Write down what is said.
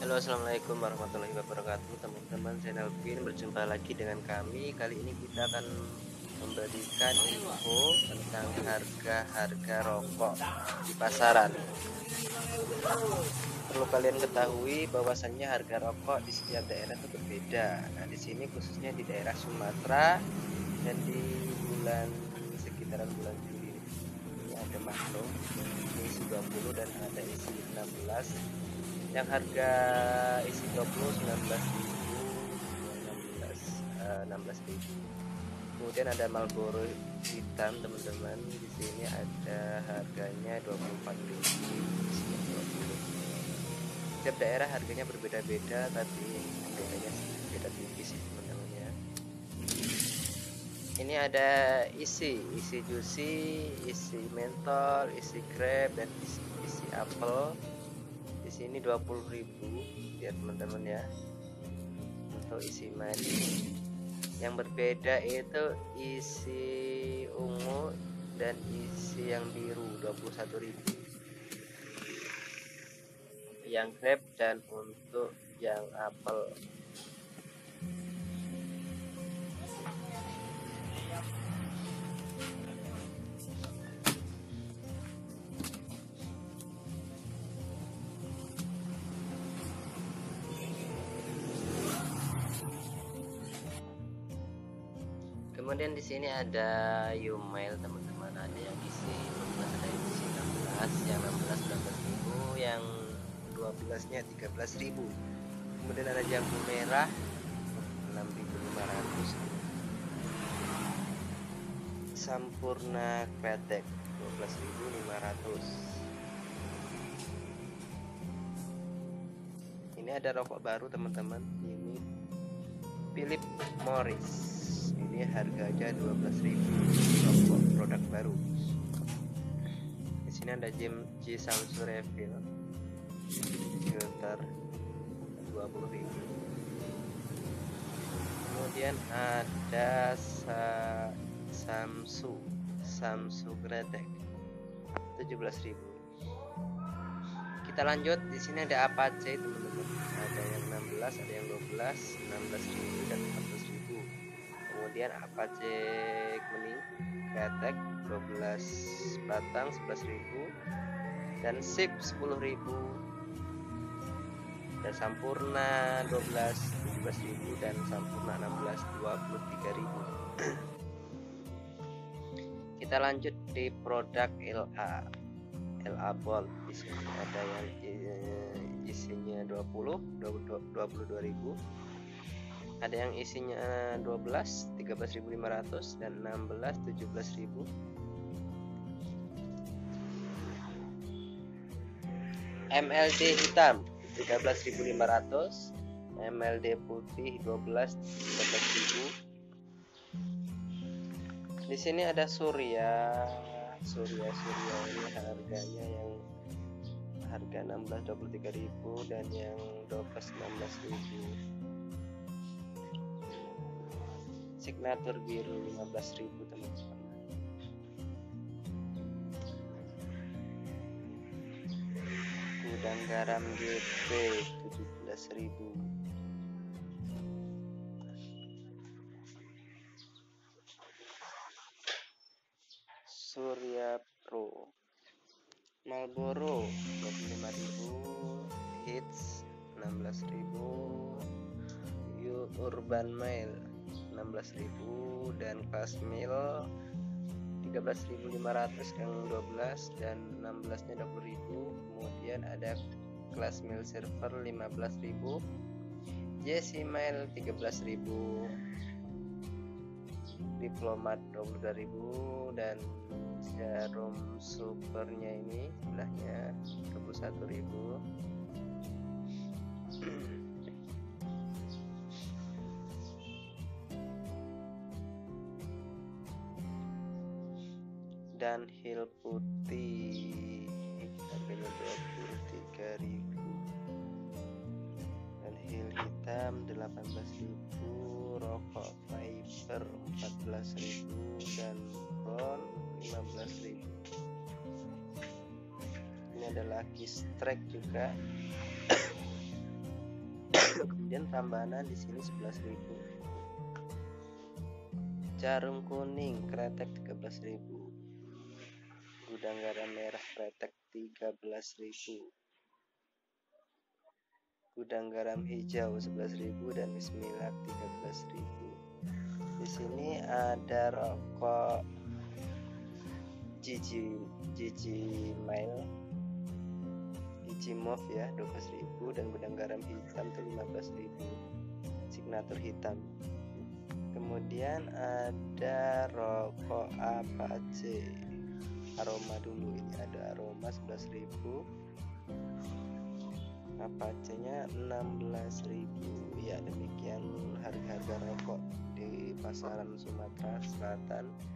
Halo, assalamualaikum warahmatullahi wabarakatuh, teman-teman. Saya Nelvin, berjumpa lagi dengan kami. Kali ini kita akan memberikan info tentang harga rokok di pasaran. Perlu kalian ketahui bahwasannya harga rokok di setiap daerah itu berbeda. Nah, di sini khususnya di daerah Sumatera dan di sekitaran bulan Juli ini ada makro, ini isi 20 dan ada isi 16. Yang harga isi 20 16.000. Kemudian ada Marlboro hitam, teman-teman. Di sini ada harganya 24.000. Setiap daerah harganya berbeda-beda, tapi bedanya beda tipis, teman-teman ya. Ini ada isi juicy, isi mentol, isi grape, dan isi apel. Di sini 20.000 ya teman-teman ya, untuk isi manis. Yang berbeda itu isi ungu dan isi yang biru 21.000, yang grape dan untuk yang apel. Kemudian di sini ada Yumail, teman-teman. Ada yang isi 12, ada yang isi 16, yang 16 12.000, yang 12-nya 13.000. Kemudian ada jambu merah 6.500, Sampurna Kretek 12.500. Ini ada rokok baru, teman-teman. Ini Philip Morris. Ini harganya 12.000, rokok produk baru. Di sini ada G Samsung Refill filter 20.000. Kemudian ada Samsung Kretek 17.000. Kita lanjut. Di sini ada Apache, teman-teman. Ada yang 16, ada yang 12, 16.000 dan 14.000. Kemudian Apache Kuning Kretek 12 batang 11.000, dan Sip 10.000, dan Sampurna 12 17.000, dan Sampurna 16 23.000. Kita lanjut di produk LA Bold. Di sini ada yang isinya 22.000, ada yang isinya 12 13.500, dan 16 17.000. MLD hitam 13.500, MLD putih 12 13.000. Di sini ada Surya ini harganya yang harga 16 23.000, dan yang 12 16.000. Signature biru 15.000, teman-teman. Gudang garam GP 17.000. Surya Pro. Marlboro 25.000, Hits 16.000, Urban Mail 16.000, dan Classmill 13.500 yang 12, dan 16-nya 20.000. Kemudian ada Classmill Silver 15.000, Jesse Mail 13.000, Diplomat 22.000, dan Jarum Supernya ini sebelahnya 21.000. Dan Hill putih harganya 23.000, dan Hill hitam 18.000, rokok Fiber 14.000, dan Brown 15.000. Ini ada Lucky Strike juga Kemudian Prambanan di sini 11.000. Jarum kuning kretek 13.000. Gudang garam merah kretek 13.000. Gudang garam hijau 11.000 dan Bismillah 13.000. Di sini ada rokok Gigi Mile, Gigi Move ya 12.000 dan gudang garam hitam itu 15.000. Signatur hitam. Kemudian ada rokok Apache aroma dulu, ini ada aroma 11.000, Apache-nya 16.000. Ya, demikian harga-harga rokok di pasaran Sumatera Selatan.